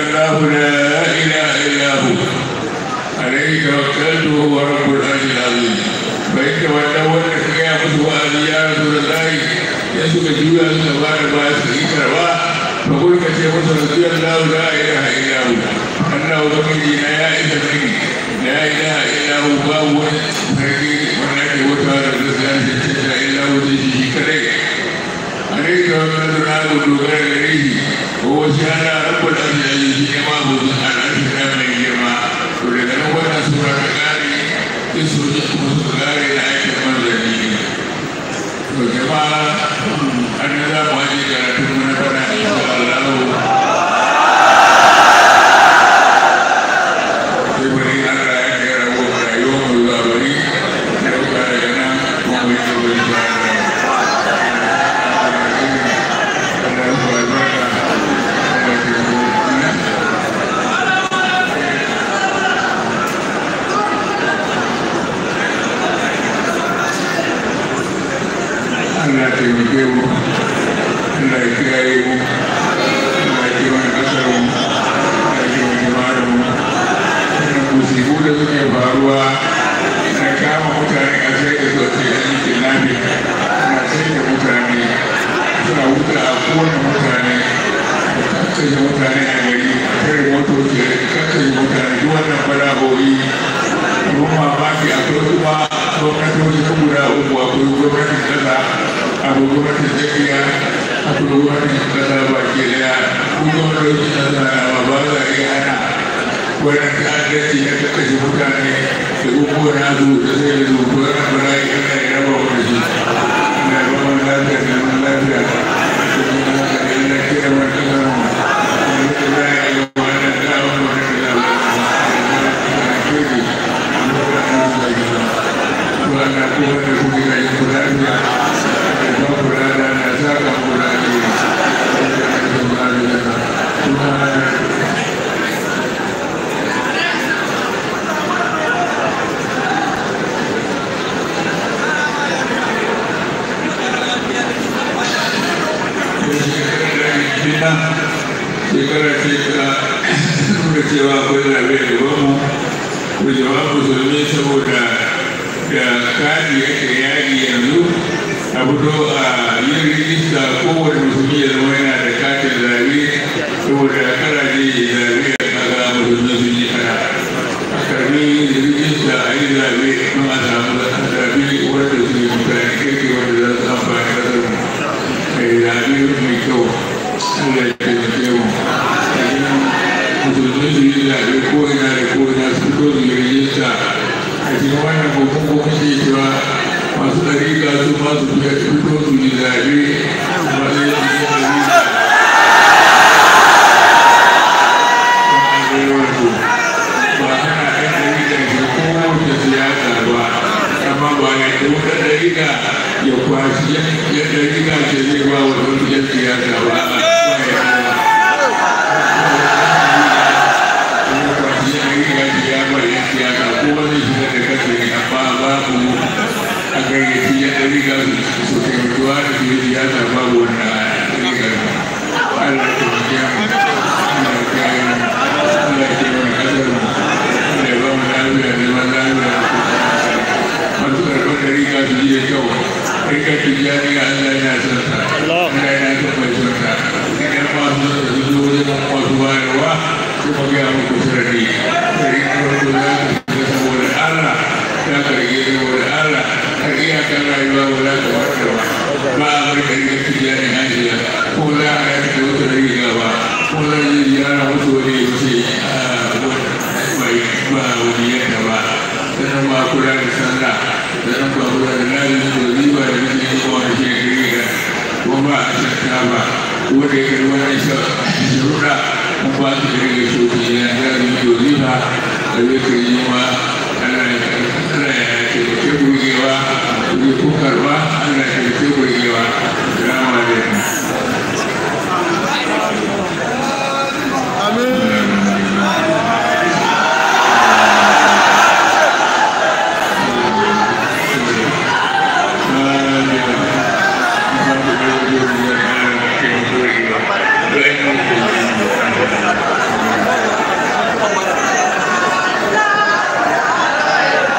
الله لا إله إلا هو عليه توكلت وهو رب العرش العظيم فإن تولوا أنك يا مسوى يا رسول الله يسوع جوا سبحان الله سبحانه فقل كشف رضي الله لا إله إلا هو أنه بمجي لا إله إلا هو باب فقير ونجي وتعالى الرسالة إلا هو تجي كريه عليه توكلت نعبد غير إليه وهو سبحانه رب العرش العظيم كما هو سبحانه من جماعة ولكن هو سورة الغاري سورة الغاري آية المنزلين وجماعة النظام هذه كانت من فنا إن شاء الله يبني الله يكره ويوم الغابري لو كان لنا مؤمن بالله Allah taimake mu, Allah ya kiyaye mu, Allah ya kiyaye kasar mu, Allah ya kiyaye jama'ar mu. Wannan musibu da suke faruwa na kama mutane a sai da sosai a cikin nafi, na sai da mutane suna wuta a kowane mutane, kakkace mutane a gari, kare motoci da kakkace mutane duk wannan bala'o'i. Abun mamaki akwai kuma gwamnatoci ta guda uku akwai gwamnatin kasa akwai gwamnatin tsakiya akwai gwamnatin kasa baki daya kun gwamnatoci na sanawa ba za a iya hana wannan ta'addanci na kakashe mutane da uku na su da sai da zuwa wannan bala'i yana ya raba wani shi na raba lafiya da zaman lafiya da kuma yana kira wani kasar mu da za a yi wannan damar wani da za Tuhan aku ada kuliah yang berada, Tuhan berada dan saya berada. Tuhan Sekala kecewa pada beberapa berjawab musulmi saboda da kadi yake yaƙi yanzu a fito a yin rijista kowane musulmi ya zama yana da katin zaɓe saboda kada je zaɓe a kaga musulmi sun yi kana a karbi rijista a yi zaɓe don a samu zaɓe wanda su yi mutane kirki wanda za su amfani ƙasar mu mai zaɓe mai kyau Allah ya taimake mu musulmi su yi zaɓe ko ina da ko ina su fito su yi rijista a cikin wannan babban gwamnati cewa masu ɗariƙa su masu fito su yi zaɓe masu yin ɗariƙa ba hana ɗan ɗariƙa ke kowace siyasa ba amma ba ya da wata ɗariƙa ya kwashi yan ɗariƙa ce zai ba wa wasu yan siyasa ba a gayyaci ya ɗariƙa su taimatuwa da su yi siyasa babu wannan ɗariƙar Allah ta mace mu Allah ta yi mu Allah ta yi mu ƙasar mu Allah ya ba mu lafiya da zaman lafiya masu karɓar ɗariƙa su yi da kyau ɗariƙar tijjaniya Allah yana son sa Allah yana son mai son sa idan masu son su zo wajen masu bayarwa kuma gaya muku sarari ɗariƙar wato za su shiga saboda Allah za ka rage saboda Allah har iyakar rayuwa ba za ta warke ba ba a bar ɗariƙar tijjani hajiya ko za a yaka da wata ɗariƙa ba ko za a yi ziyara wasu wani ya wuce ba wani yadda ba sannan ba kula da sallah sannan ba kula da lalin da riba da nake yi kuma da ke ɗariƙa ko ba a shakka ba wanda ya kai wani sharuɗa kun ba su ɗariƙa shoki na zai yi riba da zai kai yi ma Allah ya taimake burgewa, ku karba, Allah ya taimake burgewa. Assalamu alaikum.